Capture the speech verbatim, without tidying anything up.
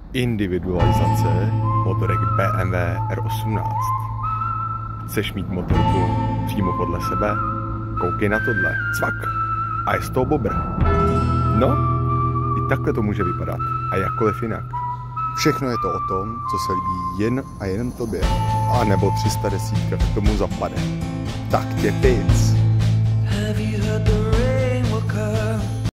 Individualizace motorek B M W R osmnáct. Chceš mít motorku přímo podle sebe? Koukej na tohle. Cvak. A je z toho bobr. No, i takhle to může vypadat. A jakkoliv jinak. Všechno je to o tom, co se líbí jen a jen tobě. A nebo tři sta deset k tomu zapade. Tak tě pic.